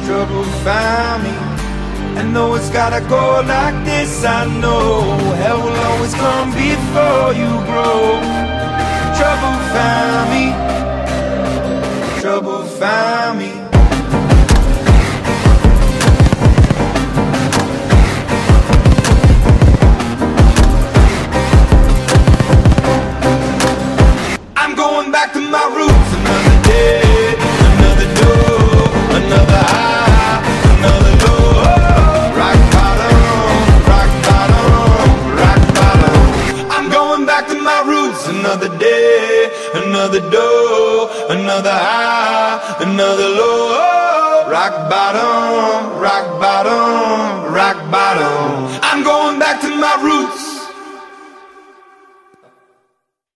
trouble found me. And though it's gotta go like this, I know hell will always come before you grow. Trouble found me, trouble found me. I'm going back to my roots. Another day, another door, another high, another low. Rock bottom, rock bottom, rock bottom. I'm going back to my roots. Another day, another door, another high, another low. Rock bottom, rock bottom, rock bottom. I'm going back to my roots.